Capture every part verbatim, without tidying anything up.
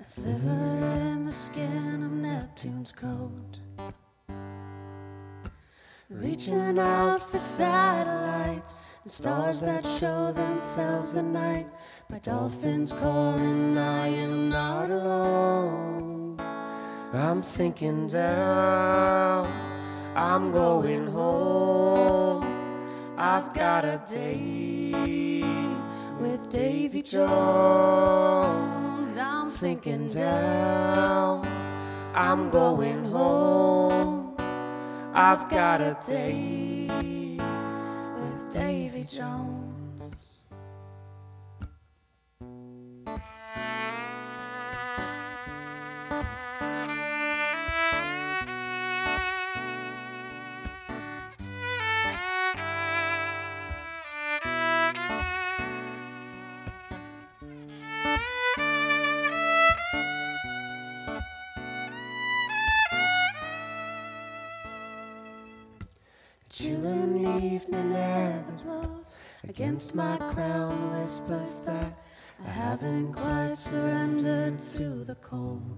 sliver in the skin of Neptune's coat, reaching out for satellites and stars that show themselves at night. By dolphins calling, I am not alone. I'm sinking down, I'm going home. I've got a date with Davy Jones. I'm sinking down, I'm going home. I've got a date with Davy Jones. Chilling evening air that blows against my crown whispers that I haven't quite surrendered to the cold.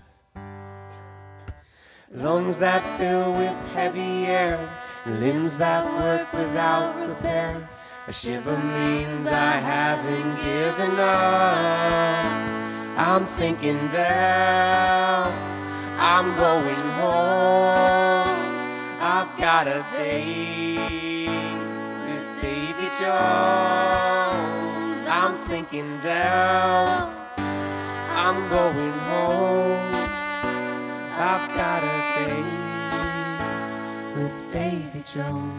Lungs that fill with heavy air, limbs that work without repair. A shiver means I haven't given up. I'm sinking down, I'm going home. I've got a date with Davy Jones. I'm sinking down, I'm going home. I've got a date with Davy Jones.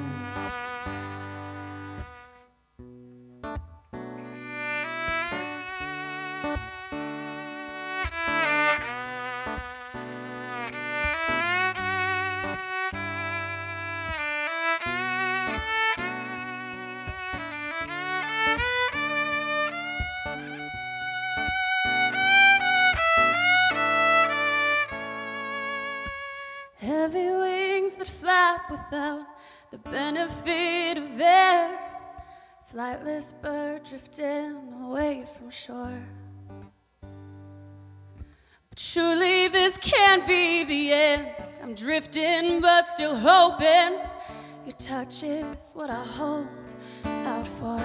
Heavy wings that flap without the benefit of air. Flightless bird drifting away from shore. But surely this can't be the end. I'm drifting but still hoping. Your touch is what I hold out for.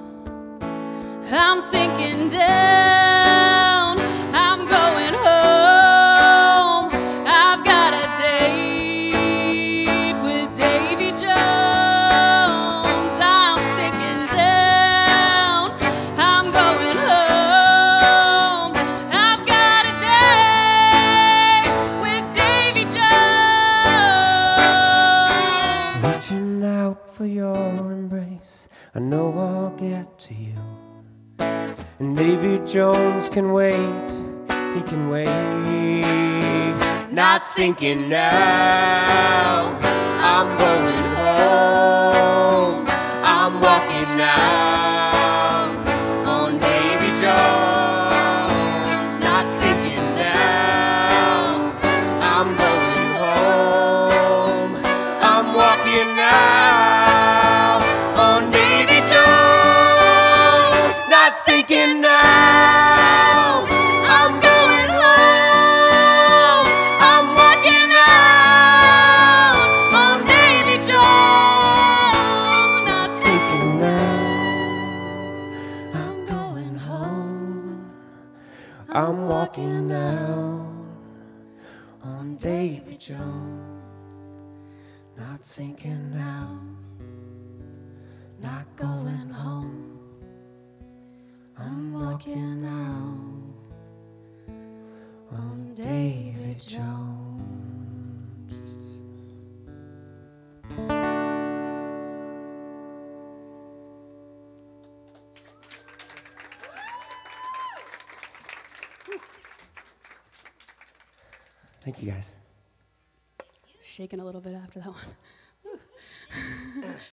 I'm sinking down, I'm going home. For your embrace, I know I'll get to you. And Davy Jones can wait, he can wait. Not sinking now, I'm going home. I'm walking now on Davy Jones. Not sinking now, I'm going home. I'm walking now. Sinking now, I'm going home. I'm walking out on Davy Jones. Not sinking now, I'm going home. I'm walking out on Davy Jones. Not sinking now, not going home. I'm walking out on Davy Jones. Thank you guys. Shaking a little bit after that one.